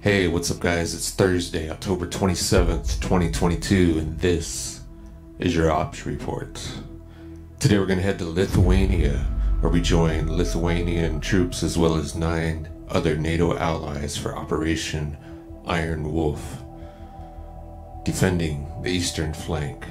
Hey, what's up guys? It's Thursday, October 27th, 2022, and this is your Ops Report. Today we're going to head to Lithuania, where we join Lithuanian troops as well as 9 other NATO allies for Operation Iron Wolf, defending the eastern flank.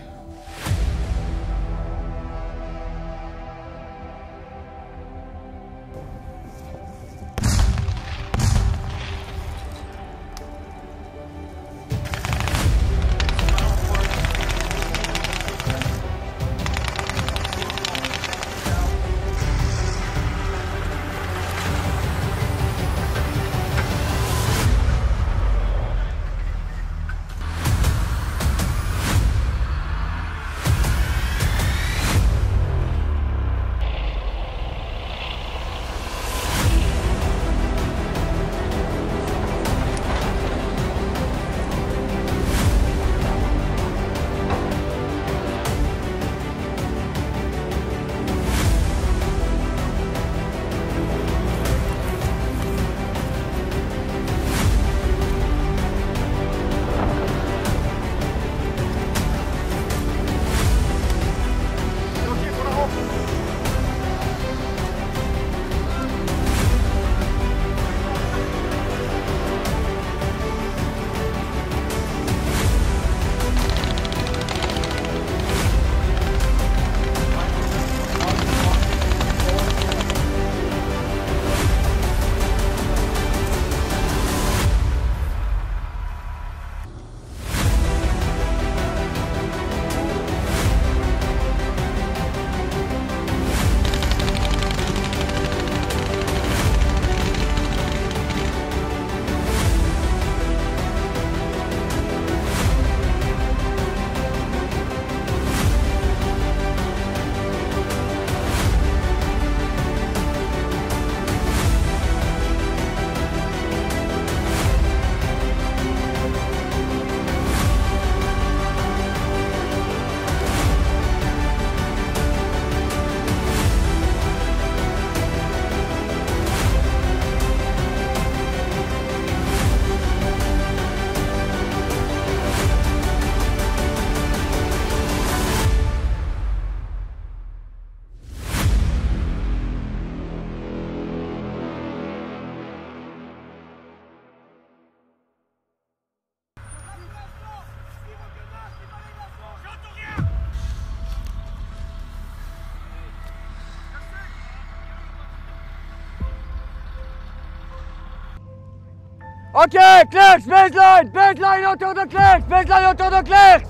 Ok, Clerks, baseline! Baseline autour de Clerks! Baseline autour de Clerks!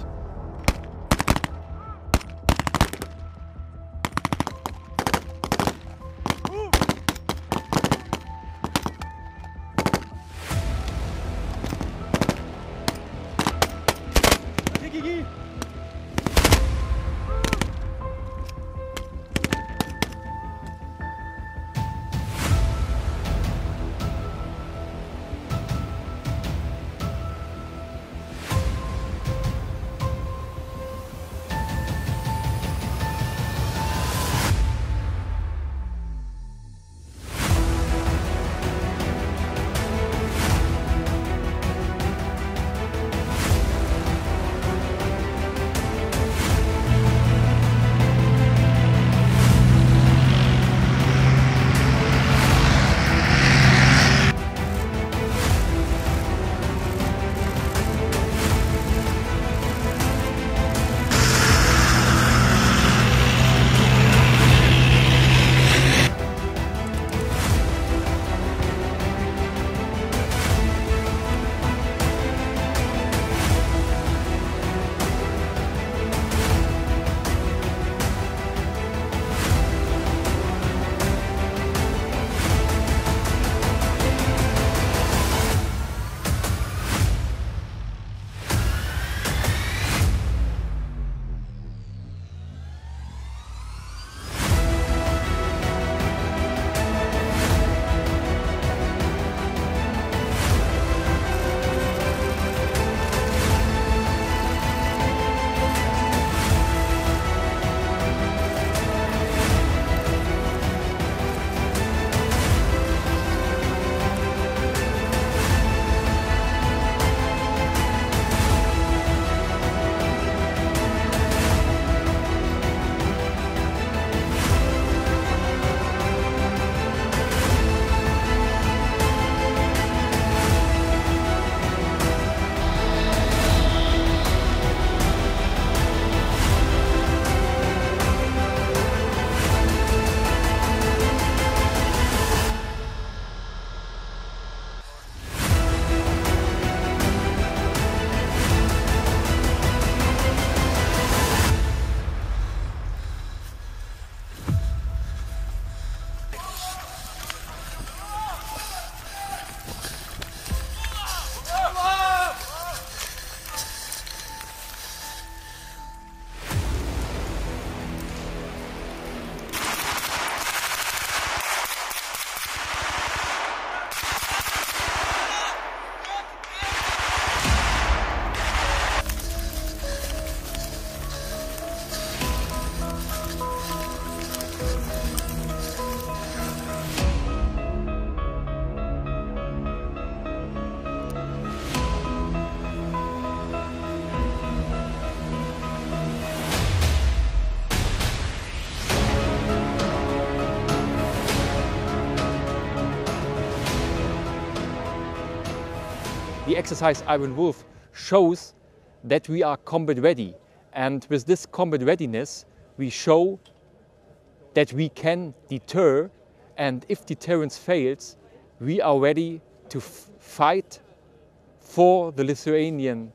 The exercise Iron Wolf shows that we are combat ready, and with this combat readiness we show that we can deter, and if deterrence fails, we are ready to fight for the Lithuanians,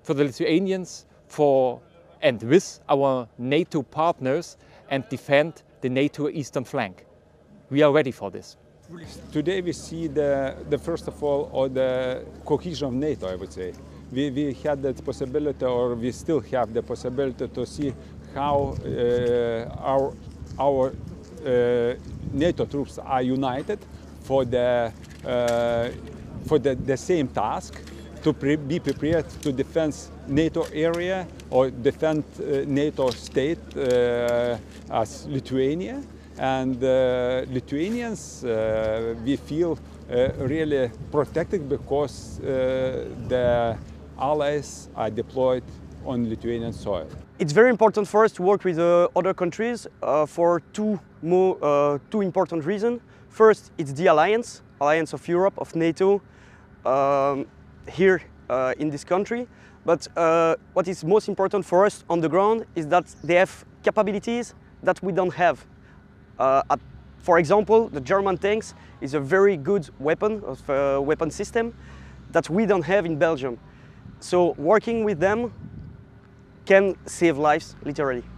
and with our NATO partners, and defend the NATO eastern flank. We are ready for this. Today we see the first of all, the cohesion of NATO, I would say. We had that possibility, or we still have the possibility to see how our NATO troops are united for the same task, to be prepared to defend NATO area or defend NATO state as Lithuania. And Lithuanians, we feel really protected because the allies are deployed on Lithuanian soil. It's very important for us to work with other countries for two important reasons. First, it's the alliance of Europe, of NATO, here in this country. But what is most important for us on the ground is that they have capabilities that we don't have. For example, the German tanks is a very good weapon system that we don't have in Belgium. So working with them can save lives, literally.